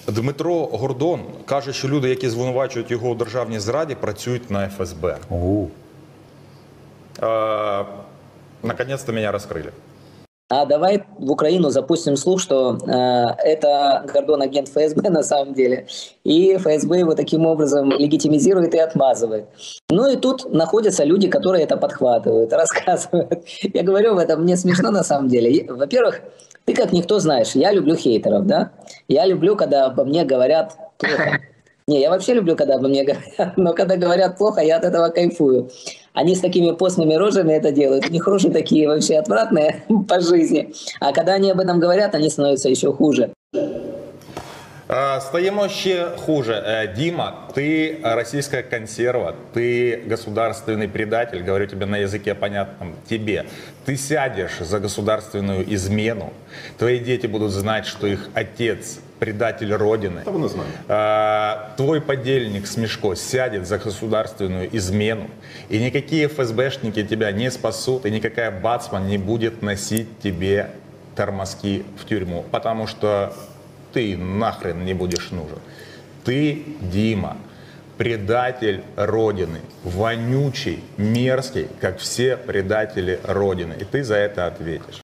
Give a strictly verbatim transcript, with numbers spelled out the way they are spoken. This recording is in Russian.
Дмитро Гордон каже, що люди, які звинувачують його у державній зраді, працюють на еф ес бе. О. Э, Наконец-то меня раскрыли. А давай в Украину запустим слух, что э, это Гордон агент эф эс бэ на самом деле, и эф эс бэ его таким образом легитимизирует и отмазывает. Ну и тут находятся люди, которые это подхватывают, рассказывают. Я говорю, это мне смешно на самом деле. Во-первых, ты как никто знаешь, я люблю хейтеров, да? Я люблю, когда обо мне говорят плохо. Не, я вообще люблю, когда обо мне говорят, но когда говорят плохо, я от этого кайфую. Они с такими постными рожами это делают, у них рожи такие вообще отвратные по жизни. А когда они об этом говорят, они становятся еще хуже. Стаємо ще хуже. Дима, ты российская консерва, ты государственный предатель, говорю тебе на языке понятном тебе. Ты сядешь за государственную измену, твои дети будут знать, что их отец предатель Родины. Твой подельник Смешко сядет за государственную измену, и никакие эф эс бэшники тебя не спасут, и никакая Бацман не будет носить тебе тормозки в тюрьму, потому что ты нахрен не будешь нужен. Ты, Дима, предатель Родины, вонючий, мерзкий, как все предатели Родины, и ты за это ответишь.